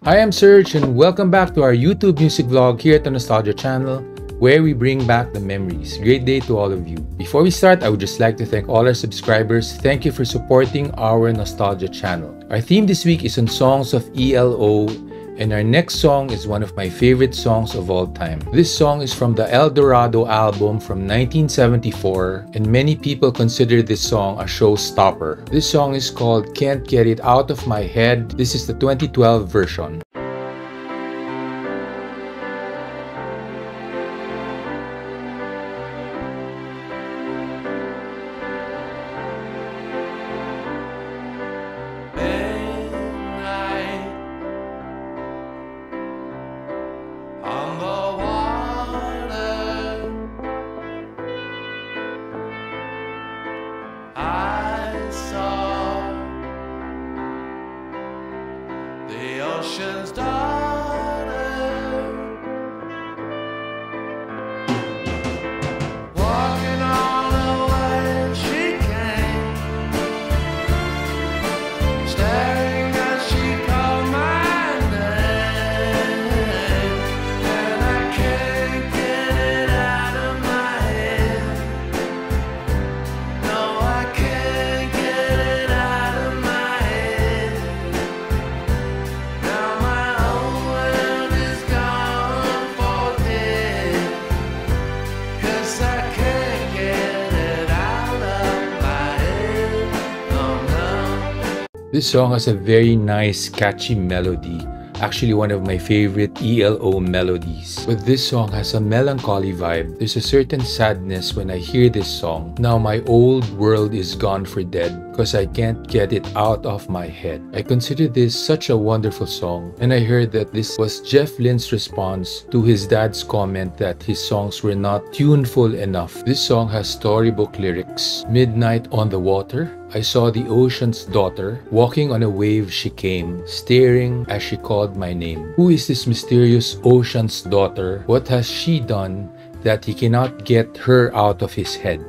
I am Serge and welcome back to our YouTube music vlog here at the Nostalgia channel, where we bring back the memories. Great day to all of you. Before we start, I would just like to thank all our subscribers. Thank you for supporting our Nostalgia channel. Our theme this week is on songs of ELO, and our next song is one of my favorite songs of all time. This song is from the El Dorado album from 1974, and many people consider this song a showstopper. This song is called Can't Get It Out of My Head. This is the 2012 version. Ocean's daughter, walking on the way she came, staring as she called my name, and I can't get it out of my head. No, I can't get it out of my head. This song has a very nice, catchy melody. Actually, one of my favorite ELO melodies. But this song has a melancholy vibe. There's a certain sadness when I hear this song. Now my old world is gone for dead because I can't get it out of my head. I consider this such a wonderful song, and I heard that this was Jeff Lynne's response to his dad's comment that his songs were not tuneful enough. This song has storybook lyrics. Midnight on the water, I saw the ocean's daughter, walking on a wave she came, staring as she called my name. Who is this mysterious ocean's daughter? What has she done that he cannot get her out of his head?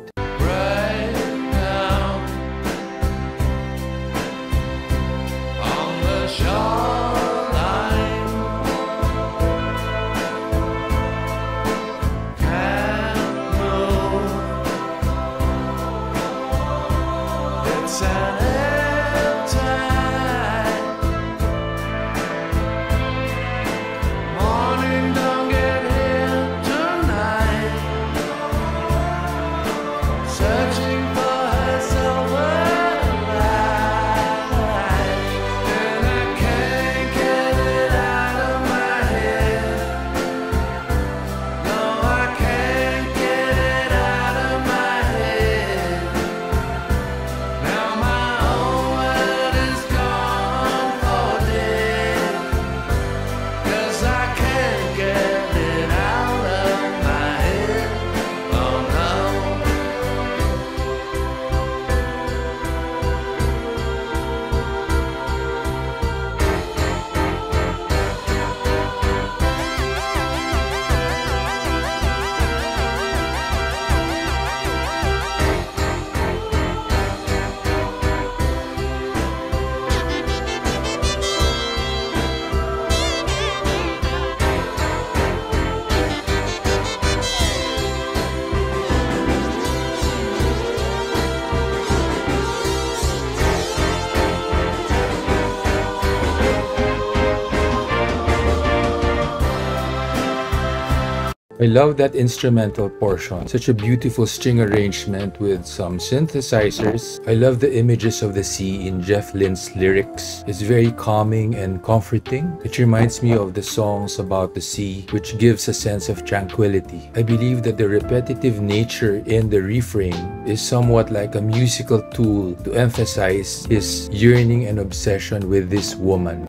I love that instrumental portion. Such a beautiful string arrangement with some synthesizers. I love the images of the sea in Jeff Lynne's lyrics. It's very calming and comforting. It reminds me of the songs about the sea, which gives a sense of tranquility. I believe that the repetitive nature in the refrain is somewhat like a musical tool to emphasize his yearning and obsession with this woman.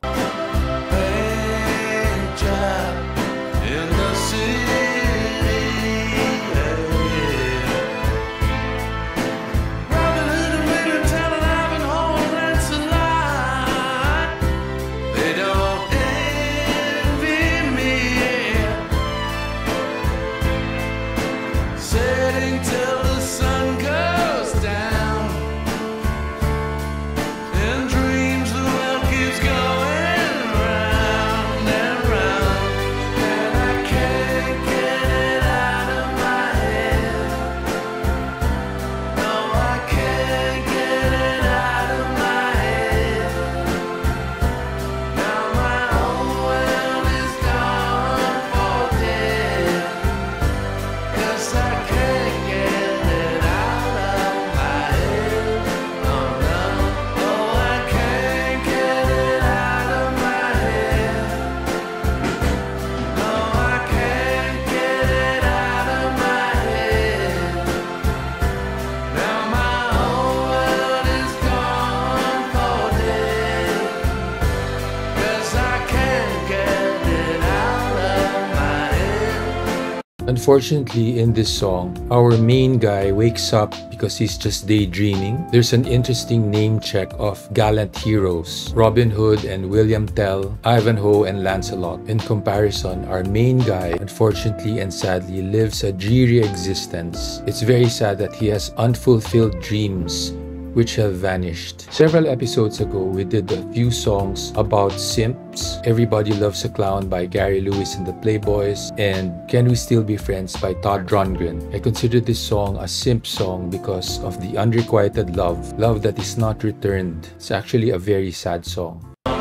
Till the sun goes down. Unfortunately, in this song, our main guy wakes up because he's just daydreaming. There's an interesting name check of gallant heroes, Robin Hood and William Tell, Ivanhoe and Lancelot. In comparison, our main guy, unfortunately and sadly, lives a dreary existence. It's very sad that he has unfulfilled dreams which have vanished. Several episodes ago, we did a few songs about simps. Everybody Loves a Clown by Gary Lewis and the Playboys, and Can We Still Be Friends by Todd Rundgren. I consider this song a simp song because of the unrequited love that is not returned. It's actually a very sad song.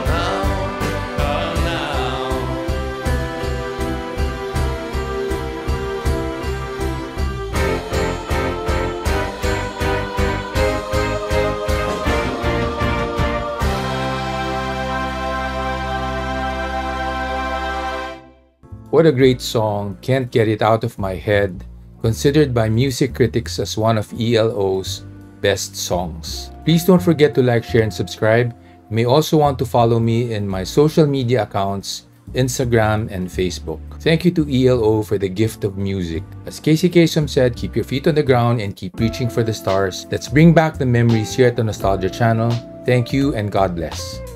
What a great song, can't get it out of my head, considered by music critics as one of ELO's best songs. Please don't forget to like, share, and subscribe. You may also want to follow me in my social media accounts, Instagram and Facebook. Thank you to ELO for the gift of music. As Casey Kasem said, keep your feet on the ground and keep reaching for the stars. Let's bring back the memories here at the Nostalgia Channel. Thank you and God bless.